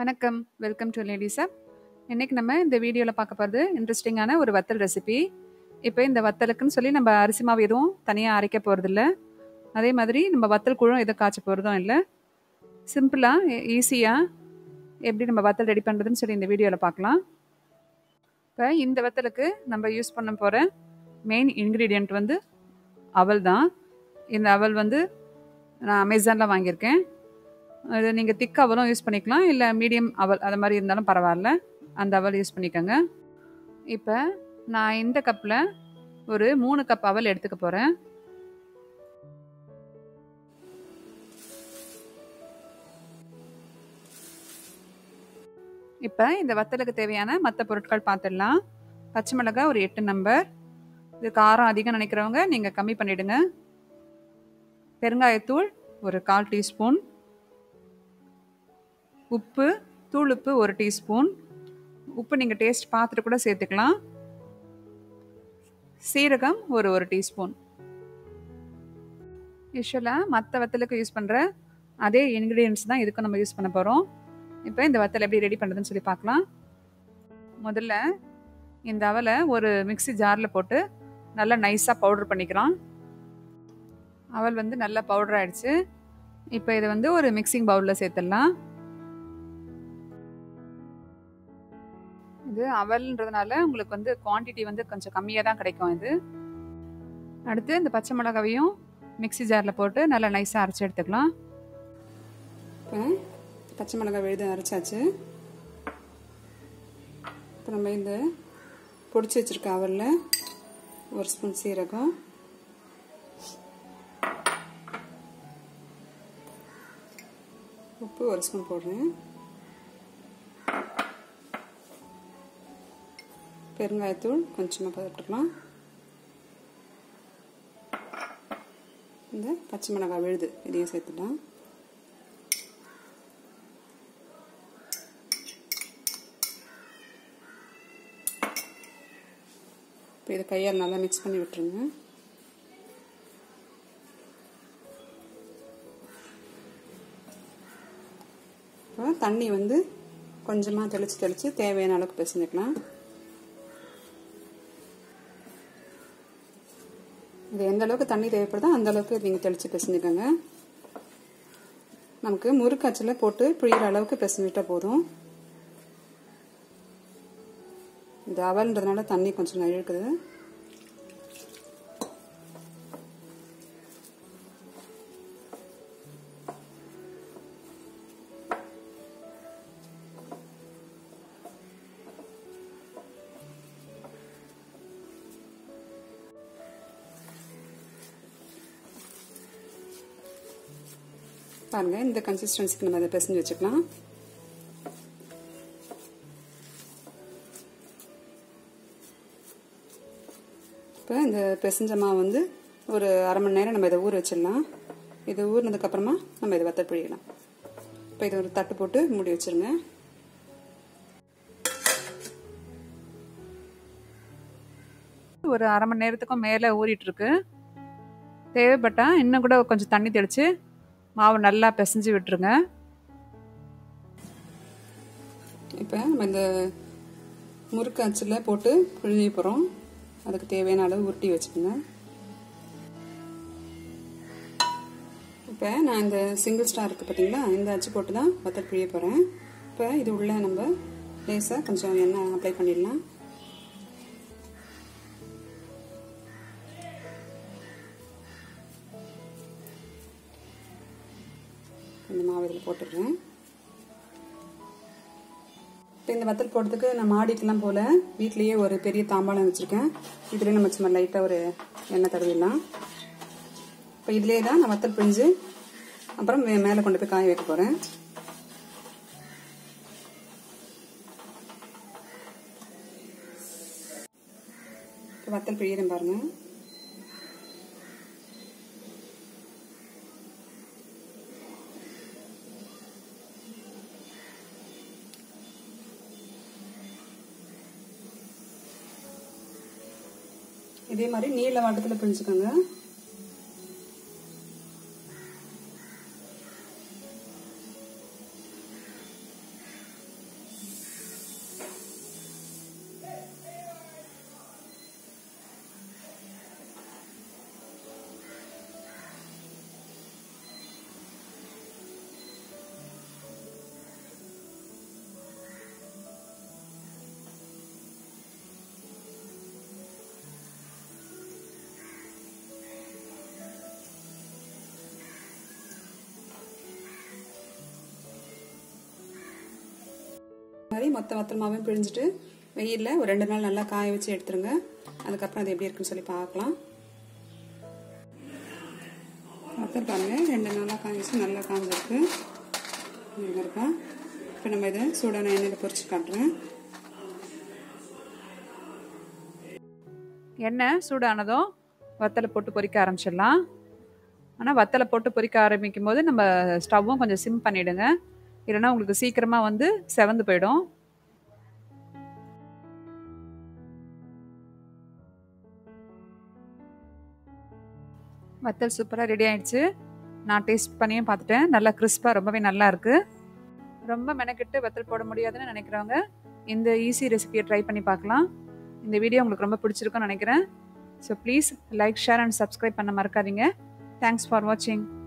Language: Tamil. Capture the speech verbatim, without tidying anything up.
வணக்கம், வெல்கம் டு லேடிஸ் அப். இன்னைக்கு நம்ம இந்த வீடியோவில் பார்க்க போகிறது இன்ட்ரெஸ்டிங்கான ஒரு வத்தல் ரெசிபி. இப்போ இந்த வத்தலுக்குன்னு சொல்லி நம்ம அரிசி மாவு எதுவும் தனியாக அரைக்க போகிறதில்ல. அதே மாதிரி நம்ம வத்தல் குழும் எதுவும் காய்ச்ச போகிறதும் இல்லை. சிம்பிளாக ஈஸியாக எப்படி நம்ம வத்தல் ரெடி பண்ணுறதுன்னு சொல்லி இந்த வீடியோவில் பார்க்கலாம். இப்போ இந்த வத்தலுக்கு நம்ம யூஸ் பண்ண போகிற மெயின் இன்க்ரீடியண்ட் வந்து அவல் தான். இந்த அவல் வந்து நான் அமேசானில் வாங்கியிருக்கேன். அது நீங்கள் திக் அவலும் யூஸ் பண்ணிக்கலாம், இல்லை மீடியம் அவல் அது மாதிரி இருந்தாலும் பரவாயில்ல, அந்த அவல் யூஸ் பண்ணிக்கோங்க. இப்போ நான் இந்த கப்பில் ஒரு மூணு கப் அவல் எடுத்துக்க போகிறேன். இப்போ இந்த வத்தலுக்கு தேவையான மற்ற பொருட்கள் பார்த்துடலாம். பச்சை மிளகாய் ஒரு எட்டு நம்பர், இது காரம் அதிகம் நினைக்கிறவங்க நீங்கள் கம்மி பண்ணிவிடுங்க. பெருங்காயத்தூள் ஒரு கால் டீஸ்பூன், உப்பு, தூள் உப்பு ஒரு டீஸ்பூன், உப்பு நீங்கள் டேஸ்ட் பார்த்துட்டு கூட சேர்த்துக்கலாம். சீரகம் ஒரு ஒரு டீஸ்பூன். யூஸ்வலாக மற்ற வத்தலுக்கு யூஸ் பண்ணுற அதே இன்க்ரீடியன்ட்ஸ் தான் இதுக்கும் நம்ம யூஸ் பண்ண போகிறோம். இப்போ இந்த வத்தல் எப்படி ரெடி பண்ணுறதுன்னு சொல்லி பார்க்கலாம். முதல்ல இந்த அவலை ஒரு மிக்சி ஜாரில் போட்டு நல்லா நைஸாக பவுடர் பண்ணிக்கிறோம். அவல் வந்து நல்லா பவுடர் ஆகிடுச்சு. இப்போ இதை வந்து ஒரு மிக்சிங் பவுலில் சேர்த்துடலாம். இது அவல்ன்றதுனால உங்களுக்கு வந்து குவான்டிட்டி வந்து கொஞ்சம் கம்மியாக தான் கிடைக்கும். இது அடுத்து இந்த பச்சை மிளகாவையும் மிக்சி ஜாரில் போட்டு நல்லா நைஸாக அரைச்சி எடுத்துக்கலாம். இப்போ பச்சை மிளகாய் விழுது அரைச்சாச்சு. இப்போ நம்ம இந்த பொடிச்சு வச்சுருக்க அவலில் ஒரு ஸ்பூன் சீரகம், உப்பு ஒரு ஸ்பூன் போடுறேன், பெருங்காயத்தூள் கொஞ்சமாக போட்டுக்கலாம், இந்த பச்சை மிளகாய் விழுது இதையும் சேர்த்துக்கலாம். இப்போ இதை கையால் நல்லா மிக்ஸ் பண்ணி விட்டுருங்க. இப்போ தண்ணி வந்து கொஞ்சமாக தெளித்து தெளித்து தேவையான அளவுக்கு பிசைஞ்சுக்கலாம். இது எந்த அளவுக்கு தண்ணி தேவைப்படுதோ அந்த அளவுக்கு நீங்கள் தெளித்து பிசைஞ்சுக்கோங்க. நமக்கு முறுக்காச்சில் போட்டு பிழிகிற அளவுக்கு பிசைஞ்சிட்டா போதும். இது அவல்ன்றதுனால தண்ணி கொஞ்சம் இழுக்குது. பாருங்க, இந்த கன்சிஸ்டன்சிக்கு நம்ம அதை பிசைஞ்சு வச்சுக்கலாம். இப்போ இந்த பிசைஞ்ச மாவு வந்து ஒரு அரை மணி நேரம் நம்ம இதை ஊற வச்சிடலாம். இது ஊறினதுக்கப்புறமா நம்ம இதை வத்தல் பிழியலாம். இப்போ இதை ஒரு தட்டு போட்டு மூடி வச்சிருங்க. ஒரு அரை மணி நேரத்துக்கும் மேலே ஊறிட்டு இருக்கு. தேவைப்பட்டா இன்னும் கூட கொஞ்சம் தண்ணி தெளித்து மாவு நல்லா பிசைஞ்சு விட்டுருங்க. இப்போ நம்ம இந்த முறுக்கு அச்சில் போட்டு புழிஞ்சு போகிறோம். அதுக்கு தேவையான அளவு உருட்டி வச்சுக்கோங்க. இப்போ நான் இந்த சிங்கிள் ஸ்டார் இருக்குது பார்த்தீங்களா, இந்த அச்சு போட்டு தான் வத்தல் பிழிய போகிறேன். இப்போ இது உள்ள நம்ம லேசாக கொஞ்சம் எண்ணெய் அப்ளை பண்ணிடலாம். இந்த மாவு இதில் போட்டுடுறேன். இப்போ இந்த வத்தல் போடுறதுக்கு நான் மாடிக்கெலாம் போல் வீட்லேயே ஒரு பெரிய தாம்பாளம் வச்சுருக்கேன். இதுலேயே நம்ம சும்மா லைட்டாக ஒரு எண்ணெய் தடவிடலாம். இப்போ இதுலேயே தான் நான் வத்தல் பிழிஞ்சு அப்புறம் மேலே கொண்டு போய் காய வைக்க போகிறேன். இப்போ வத்தல் பிழிகிறேன் பாருங்கள். இதே மாதிரி நீல வாட்டத்தில் பிழிஞ்சுக்கோங்க. மாதிரி மொத்த வத்தல் மாவையும் பிழிஞ்சிட்டு வெயிலில் ஒரு ரெண்டு நாள் நல்லா காய வச்சு எடுத்துருங்க. அதுக்கப்புறம் அது எப்படி இருக்குன்னு சொல்லி பார்க்கலாம். வத்தல் பாருங்கள், ரெண்டு நாளாக காய வச்சு நல்லா காஞ்சிருக்கு. இருக்கா. இப்போ நம்ம இதை சூடான எண்ணெயில் பொரிச்சு காட்டுறேன். எண்ணெய் சூடானதும் வத்தலை போட்டு பொரிக்க ஆரம்பிச்சிடலாம். ஆனால் வத்தலை போட்டு பொரிக்க ஆரம்பிக்கும் போது நம்ம ஸ்டவ்வும் கொஞ்சம் சிம் பண்ணிவிடுங்க, இல்லைன்னா உங்களுக்கு சீக்கிரமாக வந்து செவந்து போயிடும். வத்தல் சூப்பராக ரெடி ஆயிடுச்சு. நான் டேஸ்ட் பண்ணியும் பார்த்துட்டேன். நல்லா கிறிஸ்பாக ரொம்பவே நல்லா இருக்குது. ரொம்ப மெனக்கெட்டு வத்தல் போட முடியாதுன்னு நினைக்கிறவங்க இந்த ஈஸி ரெசிபியை ட்ரை பண்ணி பார்க்கலாம். இந்த வீடியோ உங்களுக்கு ரொம்ப பிடிச்சிருக்குன்னு நினைக்கிறேன். So please like, share and subscribe பண்ண மறக்காதீங்க. தேங்க்ஸ் ஃபார் வாட்சிங்.